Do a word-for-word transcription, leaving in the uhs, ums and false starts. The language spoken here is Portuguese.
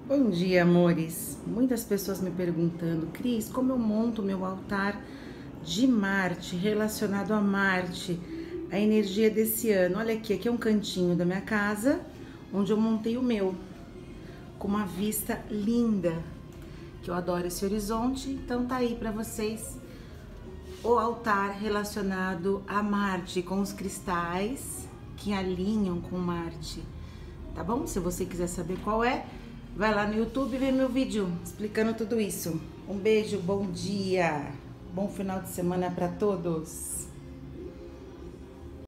Bom dia, amores. Muitas pessoas me perguntando, Cris, como eu monto meu altar de Marte, relacionado a Marte, a energia desse ano. Olha aqui, aqui é um cantinho da minha casa, onde eu montei o meu, com uma vista linda, que eu adoro esse horizonte. Então tá aí para vocês o altar relacionado a Marte, com os cristais que alinham com Marte, tá bom? Se você quiser saber qual é, vai lá no YouTube e vê meu vídeo explicando tudo isso. Um beijo, bom dia, bom final de semana para todos.